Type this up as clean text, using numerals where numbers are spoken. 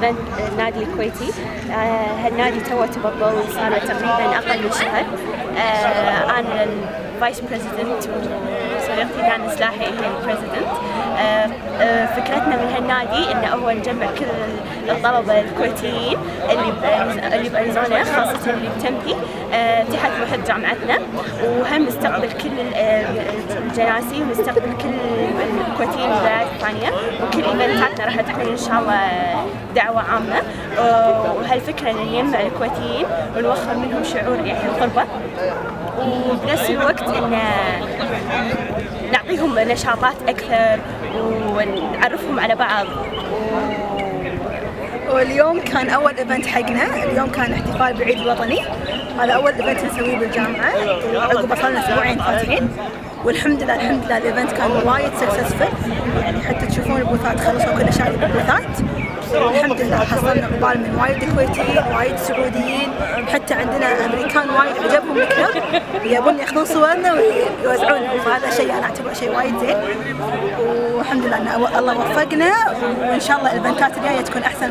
ايفنت النادي الكويتي. هالنادي توه تبطل صار له تقريبا اقل من شهر. انا الفايس بريزيدنت وصديقتي دانا سلاحي هي البريزيدنت. فكرتنا من هالنادي انه هو نجمع كل الطلبه الكويتيين اللي باريزونا، خاصه اللي بتمبي تحت محيط جامعتنا، وهم نستقبل كل الجناسي ونستقبل كل الكويتيين من البلاد الثانيه، وكل ايفنتاتنا راح تكون ان شاء الله دعوه عامه. وهالفكره ان نجمع الكويتيين ونوخر منهم شعور يعني القربه، وبنفس الوقت ان نعطيهم نشاطات اكثر ونعرفهم على بعض. واليوم كان اول ايفنت حقنا، اليوم كان احتفال بالعيد الوطني. هذا اول ايفنت نسويه بالجامعه، عقب صار لنا اسبوعين فاتحين، والحمد لله الايفنت كان وايد سكسسفل. يعني حتى تشوفون البوثات خلصوا كل اشياء بالبوثات، والحمد لله حصلنا اقبال من وايد كويتيين وايد سعوديين، حتى عندنا امريكان وايد عجبهم الكلب يبون ياخذون صورنا ويوزعونها، فهذا شيء انا اعتبره شيء وايد زين. والحمد لله ان الله وفقنا، وان شاء الله الايفنتات الجايه تكون احسن